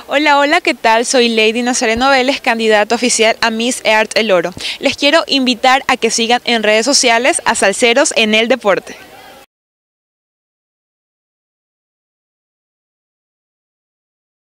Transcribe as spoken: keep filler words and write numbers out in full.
Hola, hola, ¿qué tal? Soy Lady Nazareno Vélez, candidata oficial a Miss Earth El Oro. Les quiero invitar a que sigan en redes sociales a Salseros en el Deporte.